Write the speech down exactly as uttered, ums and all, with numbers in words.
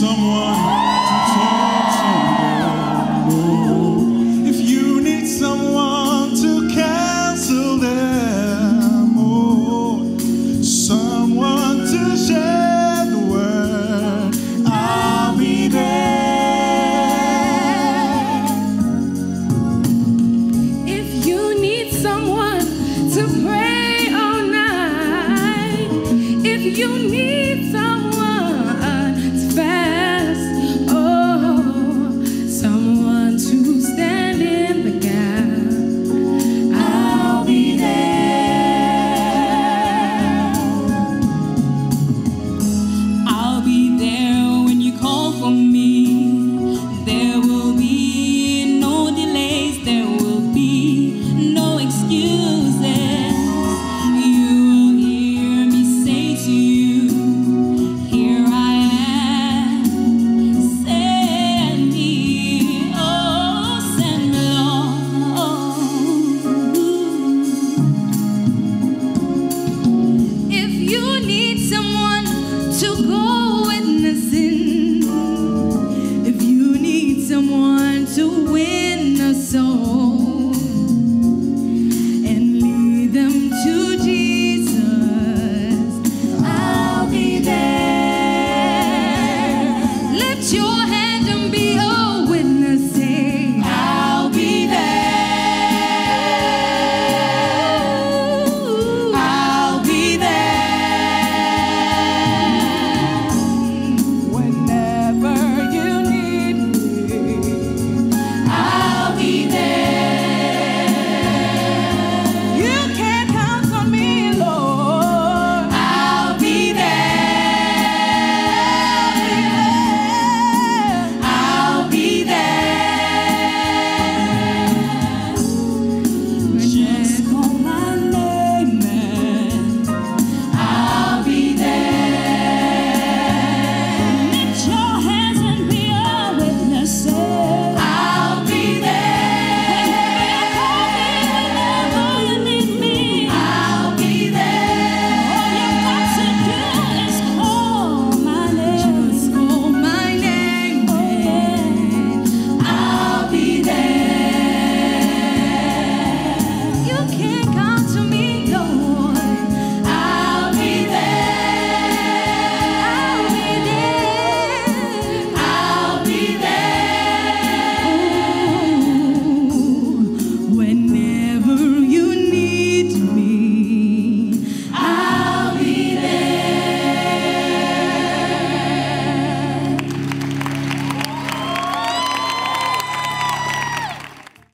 someone to talk to them, oh, if you need someone to counsel them, oh, someone to share the word, I'll be there. If you need someone to pray all night, if you need someone to fast, oh, someone to stand in the gap, I'll be there. I'll be there when you call for me. There will be no delays, there will be no excuses. You will hear me say to you, here I am, send me, oh, send me, Lord. If you need someone to go witnessing, if you need someone to win a soul and lead them to Jesus, I'll be there. Lift your hands.